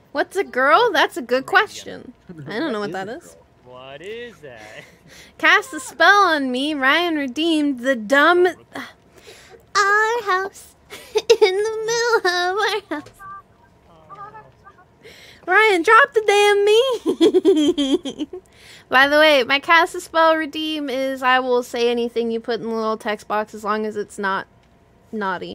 What's a girl? That's a good question. I don't know what that is. What is that? Cast a spell on me. Ryan redeemed the dumb... Our house. In the middle of our house. Ryan, drop the damn me. By the way, my cast a spell redeem is I will say anything you put in the little text box as long as it's not naughty.